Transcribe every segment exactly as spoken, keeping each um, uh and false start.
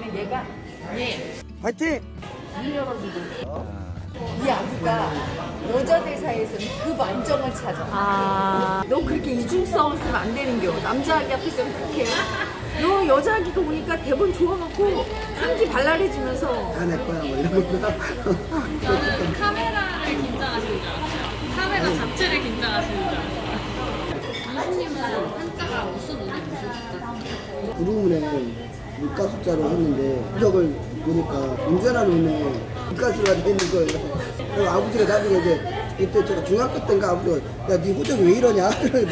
얘는 얘가 얘. 파이팅! 문 열어주고. 이 아기가 여자들 사이에서는 급 안정을 찾아. 아. 너 그렇게 이중성을 쓰면 안 되는겨. 남자 아기 앞에서는 그렇게. 너 여자 아기가 오니까 대본 좋아갖고 향기 발랄해지면서. 다 내 거야, 뭐 이런 거. 저는 카메라를 긴장하시는 줄 알았어요. 카메라 자체를 긴장하시는 줄 알았어요. 선생님은 한자가 무슨 의미 무슨 구름문에 물가 숫자로 했는데 부적을 보니까 운전하는 운에 물가수가 되는 거예요. 그리고 아버지가 나중에 이제 이때 제가 중학교 때인가 아버지가 야, 네 호적이 왜 이러냐?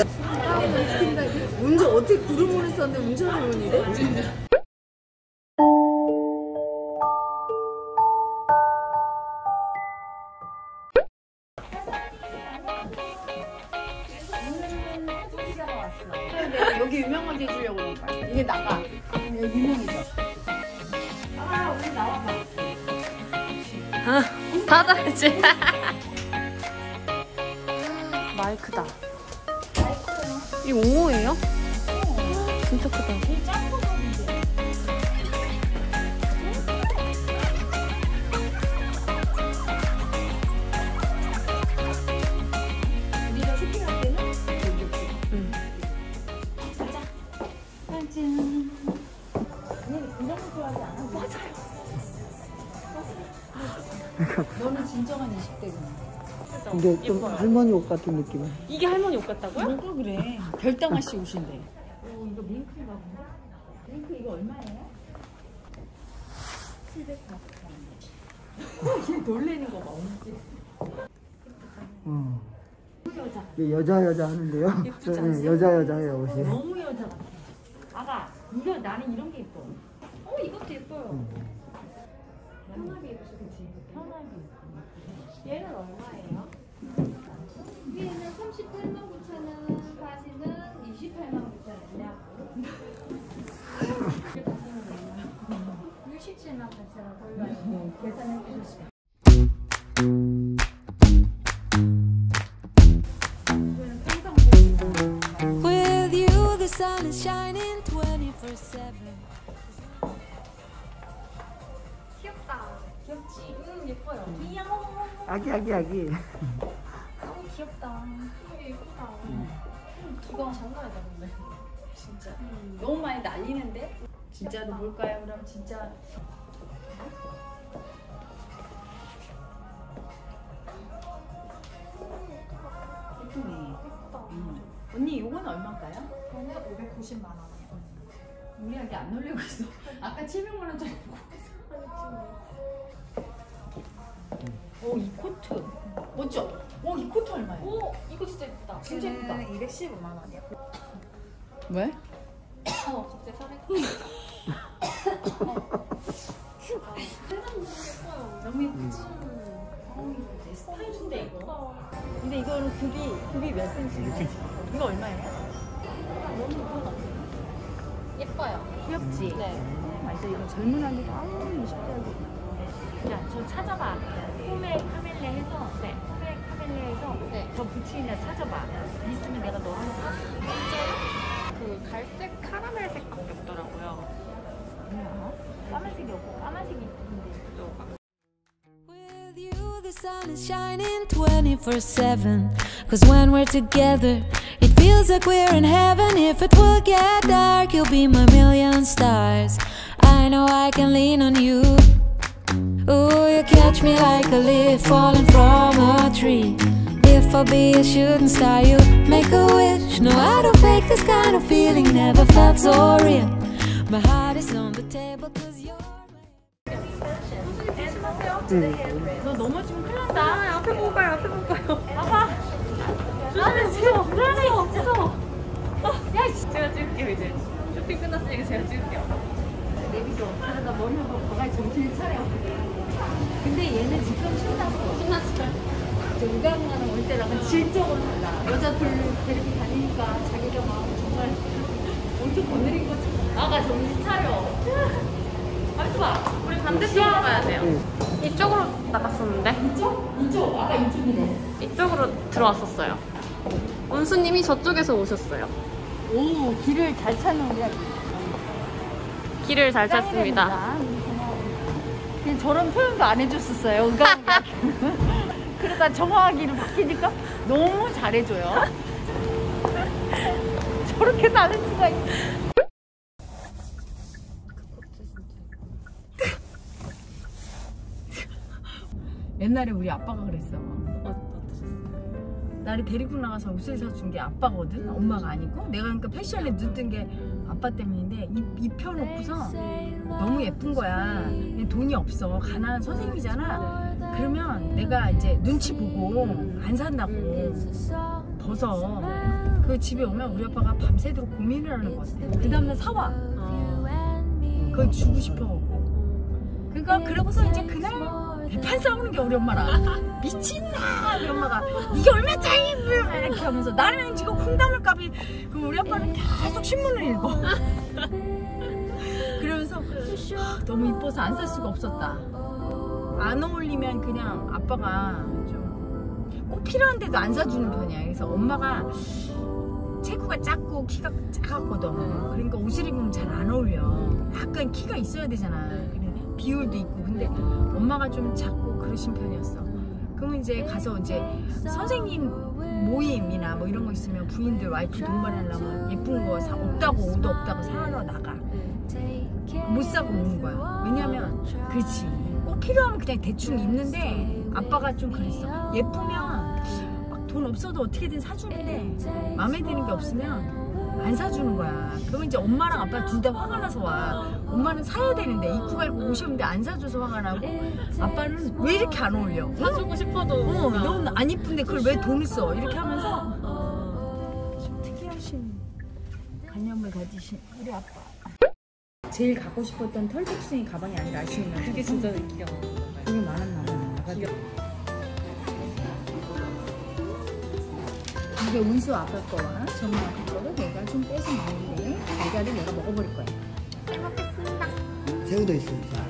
운전 어떻게 구름을 썼는데 운전을 이래? 내가 여기 유명하게 해주려고 그런 거야. 이게 나가. 여기 유명해져. 아, 우리 나와봐. 아, 닫아야지. 마이크다. 이 옹호예요? 어. 진짜 크다. 이 짱 커졌는데. 우리가 쇼핑할 때는 여기 없지. 응. 가자. 짠. 얘는 이런 거 좋아하지 않아? 맞아요. 너는 진정한 이십 대구나. 근데 좀 예뻐요. 할머니 옷 같은 느낌. 이게 할머니 옷 같다고요? 뭐가 그래? 별당 아씨 옷인데. 오, 이거 밍크인가 본데? 밍크 이거 얼마예요? 칠백사십 원. 얘 놀래는 거 봐, 언제? 어. 너무 여자. 여자 여자 하는데요. 예쁘지 네, 않지? 여자 여자예요 옷이. 너무 여자 같아. 아가, 이거 나는 이런 게 예뻐. 어, 이것도 예뻐요. 편하게 입어서 그치? 편하게 입고. 얘는 얼마예요? 위에는 삼십팔만 구천 원, 바지는 이십팔만 구천 원이냐고. 육십칠만 구천 원 골라요. 계산해 주시면. With you, the sun is shining twenty-four seven. 귀엽다. 귀엽지? 음, 예뻐요. 귀여워. 아기 아기 아기. 너무 귀엽다. 되게 예쁘다. 이거 장난 아니다, 근데. 진짜. 음, 너무 많이 날리는데? 진짜로 볼까요? 그럼 진짜. 예쁘네. 예쁘다. 음. 언니 이건 얼마일까요? 저는 오백구십만 원. 우리한테 안 놀리고 있어. 아까 칠백만 원짜리 보고 오, 이 코트. 멋져? 오, 이 코트 얼마예요? 오, 이거 진짜 예쁘다. 진짜 예쁘다. 이백십오만 원이요. 왜? 어, 갑자기 살이. 너무 예쁘지? 어우, 내 스타일인데 이거. 근데 이거는 굽이, 굽이 몇 센치예요? 이거 얼마예요? 너무 예쁘다. 예뻐요. 귀엽지? 네. 맞아, 이거 젊은 아기가 아우 이십 대고. 야, 저 찾아봐. 홈에 카멜레 해서, 네. 홈에 카멜레 해서 네. 저 부츠이나 찾아봐. 있으면 내가 너 하나 사. 그 갈색 카라멜색밖에 없더라고요. 뭐야? 까만색이 없고 까만색이 있는데. With you, the sun is shining twenty-four seven. Cause when we're together, it feels like we're in heaven. If it will get dark, you'll be my million stars. I know I can lean on you. Ooh, you catch me like a leaf falling from a tree. If I'll be a shooting star, you make a wish. No, I don't fake this kind of feeling. Never felt so real. My heart is on the table cause you're 너 넘어지면 큰일 난다. 아, 앞에 보고 가요, 앞에 보고 가요. 봐봐. 조심해, 무서워. 무서워, 무서워. 야, 이씨. 제가 찍을게요, 이제. 쇼핑 끝났으니까 제가 찍을게요. 내비도. 그러다 머리 한번 가까이 정신을 차려. 근데 얘는 지금 신났어. 신났어요. 우가우가는 올 때랑은 질적으로 달라. 여자들 데리고 다니니까 자기가 막 정말 엄청 거느린 것처럼. 아가 정신 차려. 앞서 봐. 우리 반대쪽으로 가야 돼요. 이쪽으로 나갔었는데. 이쪽? 이쪽. 아까 이쪽이네. 이쪽으로 들어왔었어요. 원수님이 저쪽에서 오셨어요. 오, 길을 잘 찾는 우리 아기. 길을 잘 찾습니다. 짱이랍니다. 그냥 저런 표현도 안 해줬었어요. 의감하게. 그러다 정화하기로 바뀌니까 너무 잘해줘요. 저렇게 다를 수가 있어. 옛날에 우리 아빠가 그랬어. 나를 데리고 나가서 옷을 사준 게 아빠거든. 엄마가 아니고. 내가 그러니까 패션에 눈뜬 게 아빠 때문인데 입, 입혀놓고서 너무 예쁜 거야. 근데 돈이 없어. 가난한 선생님이잖아. 그러면 내가 이제 눈치 보고 안 산다고 벗어. 그 집에 오면 우리 아빠가 밤새도록 고민을 하는 것 같아. 그 다음날 사와. 그걸 주고 싶어갖고. 그러니까 그러고서 이제 그날 대판 싸우는 게 우리 엄마랑. 미친나! 우리 엄마가 이게 얼마짜리? 이렇게 하면서 나는 지금 콩나물값이. 그 우리 아빠는 계속 신문을 읽어. 그러면서 너무 이뻐서 안 살 수가 없었다. 안 어울리면 그냥 아빠가 좀 꼭 필요한데도 안 사주는 편이야. 그래서 엄마가 체구가 작고 키가 작았거든. 그러니까 옷을 입으면 잘 안 어울려. 약간 키가 있어야 되잖아. 비율도 있고. 근데 엄마가 좀 작고 그러신 편이었어. 그러면 이제 가서 이제 선생님 모임이나 뭐 이런 거 있으면 부인들 와이프 동반하려면 예쁜 거 사, 없다고 옷도 없다고 사러 나가. 못 사고 오는 거야. 왜냐면 그렇지 꼭 필요하면 그냥 대충 입는데 아빠가 좀 그랬어. 예쁘면 막 돈 없어도 어떻게든 사주는데 마음에 드는 게 없으면 안 사주는 거야. 그러면 이제 엄마랑 아빠 둘 다 화가 나서 와. 엄마는 사야 되는데 입고 갈고 옷이 없는데 안 사줘서 화가 나고 아빠는 왜 이렇게 안 어울려? 사주고 싶어도 어, 넌 안 이쁜데 그걸 왜 돈을 써? 이렇게 하면서 좀 특이하신 관념을 가지신 우리 아빠. 제일 갖고 싶었던 털복숭이 가방이 아니라 아쉬우면 그게 진짜 인기가 많아. 되게 많았나 봐. 이게 운수 아빠 거와 정말 아빠 거를 내가 좀 빼서 먹는데 달걀을 내가 먹어버릴 거야. 잘 먹겠습니다. 새우도 있어. 자.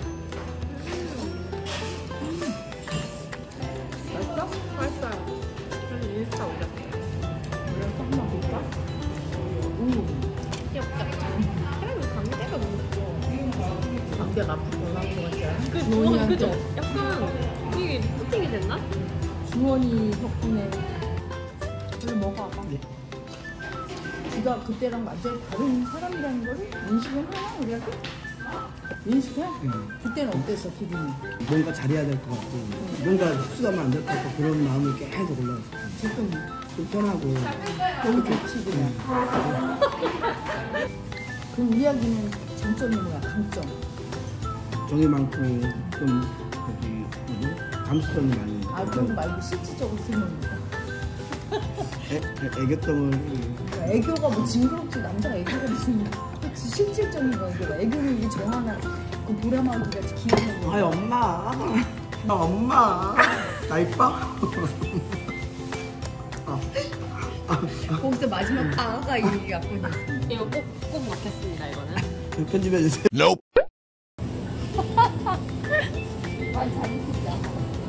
맛있어? 맛있어요. 그래서 인스타 올렸어요. 올려서 한번 볼까? 오, 귀엽죠? 그래도 광대가 너무 귀여워. 감기가 앞으로 더 나온 것 같아. 그 주원이 그죠? 약간 이게 코팅이 됐나? 주원이 덕분에 그걸 먹어봐. 네. 지가 그때랑 완전히 다른 사람이라는 거를 인식을 하나 우리가? 인식해? 응. 그때는 어땠어 기분이? 뭔가 잘해야 될 것 같고 뭔가 흡수하면 안 될 것 같고 그런 마음이 계속 올라왔어. 지금 좀 편하고 너무 좋지 그냥. 그럼 우리 아기는 장점이 뭐야? 강점? 정이 많고 좀 저기 뭐지? 감수성이 많이. 아 그런 거 말고 실질적으로 쓰는 거. 애, 애, 애교성을 애교가 뭐 징그럽지 남자가 애교가 무슨 그치 실질적인 거 애교가 애교를 이게 정하나 그 보라마귀 같이 귀여운 거. 아이 엄마 나 엄마 나 이뻐? 아, 아, 거기서 마지막 아가 이렇게 갖고 있어. 이거 꼭, 꼭 먹겠습니다, 이거는. 편집해주세요. Nope. 많이 잘했습니다.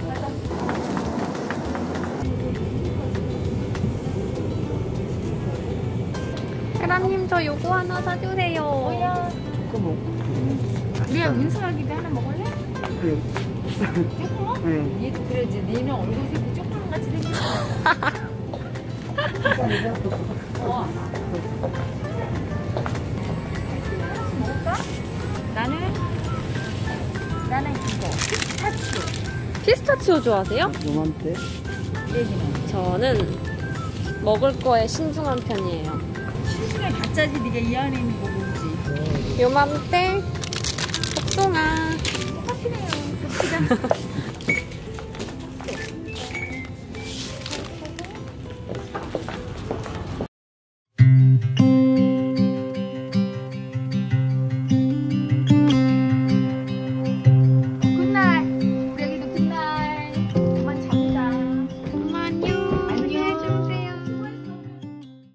사람님 저 요거 하나 사주세요. 뭐야? 그거 뭐? 우리야 민수아기도 하나 먹을래? 네. 조그만? 네. 얘도 그러지. 니는 얼굴 색이 조그만 같이 생겼어. 어. 먹을까? 나는 나는 이거 피스타치오. 피스타치오 좋아하세요? 요맘때 얘기는 저는 먹을 거에 신중한 편이에요. 신중에 가짜지. 네가 이 안에 있는 거 모르지. 요맘때 복숭아. 똑같이네요. 좋지가.